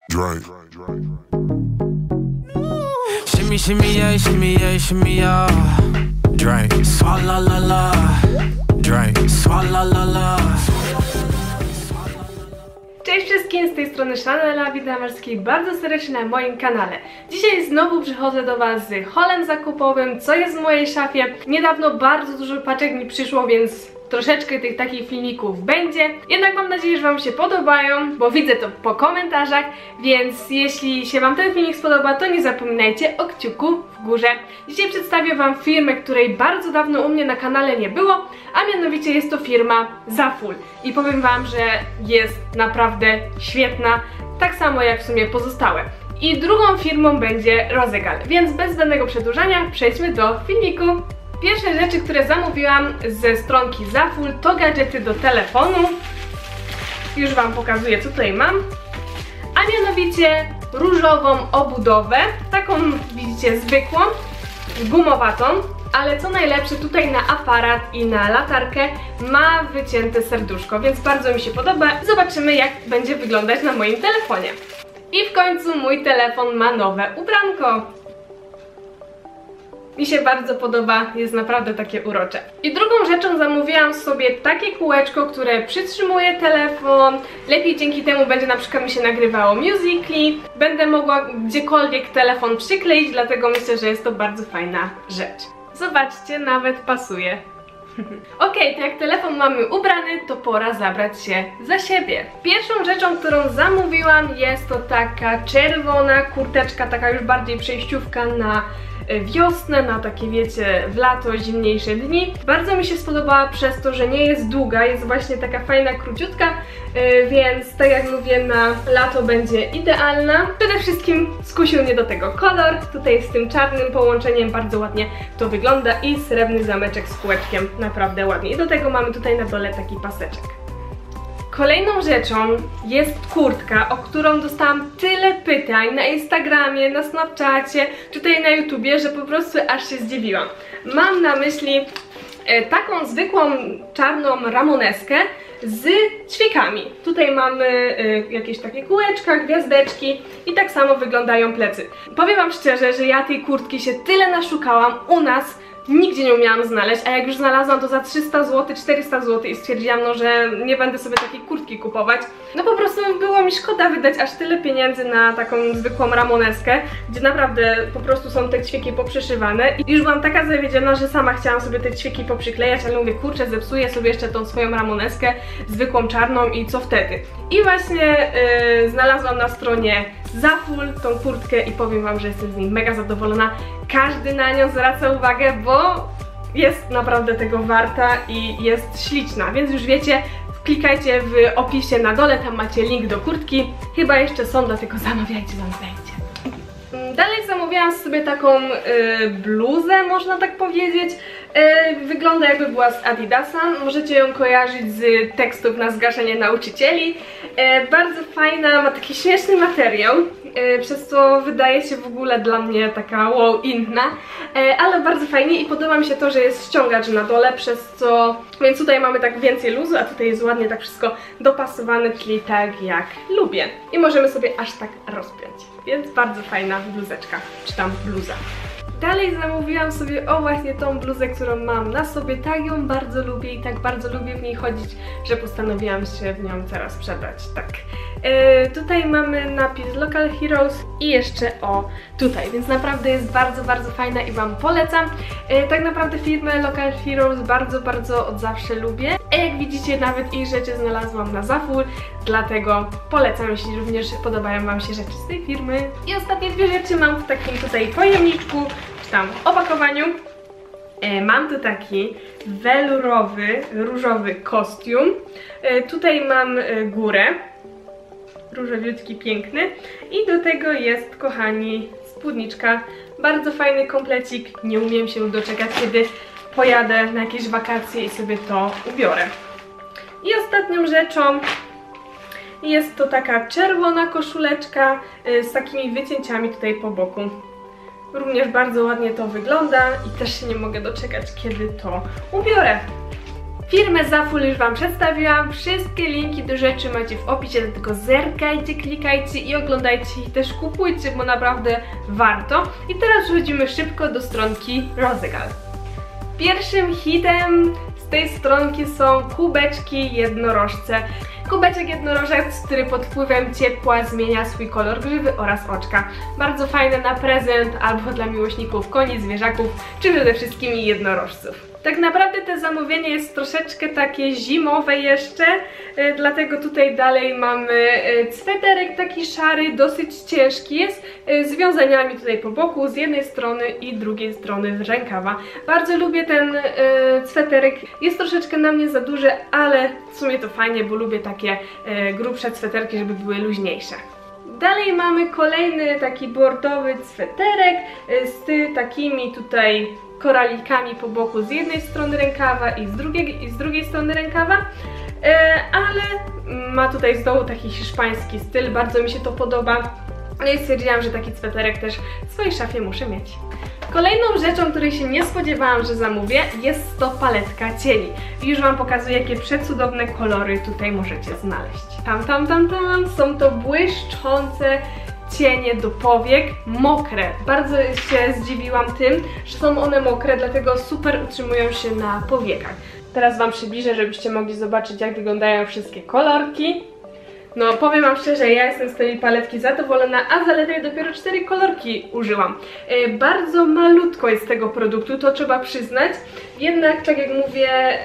Drink. Shimmy, shimmy, yeah, shimmy, yeah, shimmy, yeah. Drink. Swalla la la. Drink. Swalla la la. Cześć wszystkim, z tej strony Chanela, witam was wszystkich bardzo serdecznie na moim kanale. Dzisiaj znowu przychodzę do was z haulem zakupowym, co jest w mojej szafie. Niedawno bardzo dużo paczek mi przyszło, więc troszeczkę tych takich filmików będzie. Jednak mam nadzieję, że wam się podobają, bo widzę to po komentarzach, więc jeśli się wam ten filmik spodoba, to nie zapominajcie o kciuku w górze. Dzisiaj przedstawię wam firmę, której bardzo dawno u mnie na kanale nie było, a mianowicie jest to firma Zaful. I powiem wam, że jest naprawdę świetna, tak samo jak w sumie pozostałe. I drugą firmą będzie Rozegal, więc bez zbędnego przedłużania przejdźmy do filmiku. Pierwsze rzeczy, które zamówiłam ze stronki Zaful, to gadżety do telefonu. Już wam pokazuję, co tutaj mam. A mianowicie różową obudowę, taką widzicie zwykłą, gumowatą, ale co najlepsze, tutaj na aparat i na latarkę ma wycięte serduszko, więc bardzo mi się podoba. Zobaczymy, jak będzie wyglądać na moim telefonie. I w końcu mój telefon ma nowe ubranko. Mi się bardzo podoba, jest naprawdę takie urocze. I drugą rzeczą zamówiłam sobie takie kółeczko, które przytrzymuje telefon. Lepiej dzięki temu będzie na przykład mi się nagrywało Musical.ly. Będę mogła gdziekolwiek telefon przykleić, dlatego myślę, że jest to bardzo fajna rzecz. Zobaczcie, nawet pasuje. Ok, to jak telefon mamy ubrany, to pora zabrać się za siebie. Pierwszą rzeczą, którą zamówiłam, jest to taka czerwona kurteczka, taka już bardziej przejściówka na wiosnę, na takie wiecie, w lato, zimniejsze dni. Bardzo mi się spodobała przez to, że nie jest długa, jest właśnie taka fajna, króciutka, więc tak jak mówię, na lato będzie idealna. Przede wszystkim skusił mnie do tego kolor, tutaj z tym czarnym połączeniem bardzo ładnie to wygląda i srebrny zameczek z kółeczkiem, naprawdę ładnie. I do tego mamy tutaj na dole taki paseczek. Kolejną rzeczą jest kurtka, o którą dostałam tyle pytań na Instagramie, na Snapchacie, czy tutaj na YouTubie, że po prostu aż się zdziwiłam. Mam na myśli taką zwykłą czarną ramoneskę z ćwiekami. Tutaj mamy jakieś takie kółeczka, gwiazdeczki i tak samo wyglądają plecy. Powiem wam szczerze, że ja tej kurtki się tyle naszukałam u nas, nigdzie nie umiałam znaleźć, a jak już znalazłam, to za 300 zł, 400 zł i stwierdziłam, no, że nie będę sobie takiej kurtki kupować. No po prostu było mi szkoda wydać aż tyle pieniędzy na taką zwykłą ramoneskę, gdzie naprawdę po prostu są te ćwieki poprzyszywane i już byłam taka zawiedziona, że sama chciałam sobie te ćwieki poprzyklejać, ale mówię, kurczę, zepsuję sobie jeszcze tą swoją ramoneskę zwykłą czarną i co wtedy? I właśnie znalazłam na stronie Zaful tą kurtkę i powiem wam, że jestem z niej mega zadowolona. Każdy na nią zwraca uwagę, bo jest naprawdę tego warta i jest śliczna, więc już wiecie, klikajcie w opisie na dole, tam macie link do kurtki. Chyba jeszcze są, dlatego zamawiajcie, zamawiajcie. Dalej zamówiłam sobie taką bluzę, można tak powiedzieć. Wygląda, jakby była z Adidasa. Możecie ją kojarzyć z tekstów na zgaszenie nauczycieli. Bardzo fajna, ma taki śmieszny materiał, przez co wydaje się w ogóle dla mnie taka wow, inna, ale bardzo fajnie i podoba mi się to, że jest ściągacz na dole, przez co, więc tutaj mamy tak więcej luzu, a tutaj jest ładnie tak wszystko dopasowane, czyli tak jak lubię. I możemy sobie aż tak rozpiąć, więc bardzo fajna bluzeczka, czy tam bluza. Dalej zamówiłam sobie, o właśnie tą bluzę, którą mam na sobie, tak ją bardzo lubię i tak bardzo lubię w niej chodzić, że postanowiłam się w nią teraz przebrać, tak. Tutaj mamy napis Local Heroes i jeszcze o tutaj, więc naprawdę jest bardzo, bardzo fajna i wam polecam. Tak naprawdę firmę Local Heroes bardzo od zawsze lubię, a jak widzicie nawet ich rzeczy znalazłam na Zaful, dlatego polecam, jeśli również podobają wam się rzeczy z tej firmy. I ostatnie dwie rzeczy mam w takim tutaj pojemniczku, czy tam opakowaniu. Mam tu taki welurowy, różowy kostium. Tutaj mam górę, różowiutki, piękny. I do tego jest, kochani, spódniczka. Bardzo fajny komplecik. Nie umiem się doczekać, kiedy pojadę na jakieś wakacje i sobie to ubiorę. I ostatnią rzeczą jest to taka czerwona koszuleczka z takimi wycięciami tutaj po boku. Również bardzo ładnie to wygląda i też się nie mogę doczekać, kiedy to ubiorę. Firmę Zaful już Wam przedstawiłam, wszystkie linki do rzeczy macie w opisie, dlatego zerkajcie, klikajcie i oglądajcie i też kupujcie, bo naprawdę warto. I teraz przechodzimy szybko do stronki Rozegal. Pierwszym hitem z tej stronki są kubeczki jednorożce. Kubeczek jednorożec, który pod wpływem ciepła zmienia swój kolor grywy oraz oczka. Bardzo fajne na prezent albo dla miłośników koni, zwierzaków, czy przede wszystkim jednorożców. Tak naprawdę to zamówienie jest troszeczkę takie zimowe jeszcze, dlatego tutaj dalej mamy sweterek taki szary, dosyć ciężki jest, z wiązaniami tutaj po boku, z jednej strony i drugiej strony rękawa. Bardzo lubię ten sweterek, jest troszeczkę na mnie za duży, ale w sumie to fajnie, bo lubię takie grubsze sweterki, żeby były luźniejsze. Dalej mamy kolejny taki bordowy sweterek z takimi tutaj koralikami po boku z jednej strony rękawa i z drugiej strony rękawa, ale ma tutaj z dołu taki hiszpański styl, bardzo mi się to podoba. No i stwierdziłam, że taki sweterek też w swojej szafie muszę mieć. Kolejną rzeczą, której się nie spodziewałam, że zamówię, jest to paletka cieni. I już Wam pokazuję, jakie przecudowne kolory tutaj możecie znaleźć. Tam, są to błyszczące cienie do powiek, mokre. Bardzo się zdziwiłam tym, że są one mokre, dlatego super utrzymują się na powiekach. Teraz Wam przybliżę, żebyście mogli zobaczyć, jak wyglądają wszystkie kolorki. No, powiem Wam szczerze, ja jestem z tej paletki zadowolona, a zaledwie dopiero 4 kolorki użyłam. Bardzo malutko jest tego produktu, to trzeba przyznać. Jednak, tak jak mówię,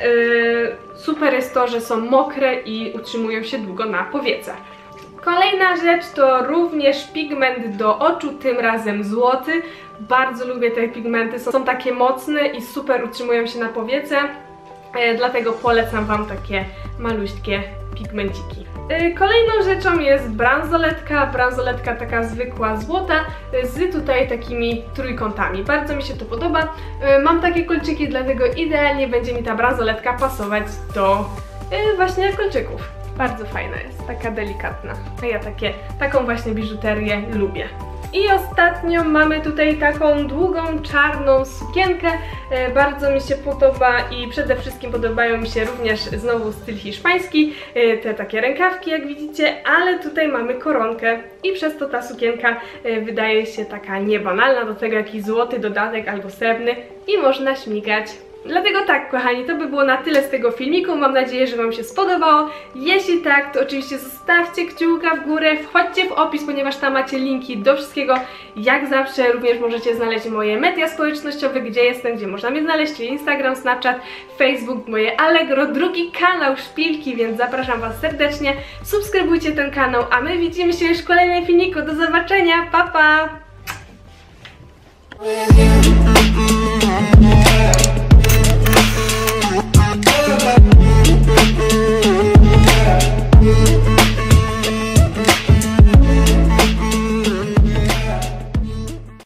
super jest to, że są mokre i utrzymują się długo na powiecach. Kolejna rzecz to również pigment do oczu, tym razem złoty. Bardzo lubię te pigmenty, są takie mocne i super utrzymują się na powiece. Dlatego polecam Wam takie maluśkie pigmenciki. Kolejną rzeczą jest bransoletka taka zwykła złota z tutaj takimi trójkątami. Bardzo mi się to podoba. Mam takie kolczyki, dlatego idealnie będzie mi ta bransoletka pasować do właśnie kolczyków. Bardzo fajna jest, taka delikatna. A ja taką właśnie biżuterię lubię. I ostatnio mamy tutaj taką długą, czarną sukienkę. Bardzo mi się podoba i przede wszystkim podobają mi się również znowu styl hiszpański. Te takie rękawki, jak widzicie, ale tutaj mamy koronkę i przez to ta sukienka wydaje się taka niebanalna, do tego jakiś złoty dodatek albo srebrny i można śmigać. Dlatego tak, kochani, to by było na tyle z tego filmiku. Mam nadzieję, że Wam się spodobało. Jeśli tak, to oczywiście zostawcie kciuka w górę, wchodźcie w opis, ponieważ tam macie linki do wszystkiego. Jak zawsze również możecie znaleźć moje media społecznościowe, gdzie jestem, gdzie można mnie znaleźć, czyli Instagram, Snapchat, Facebook, moje Allegro, drugi kanał Szpilki, więc zapraszam Was serdecznie. Subskrybujcie ten kanał, a my widzimy się już w kolejnym filmiku. Do zobaczenia, pa pa!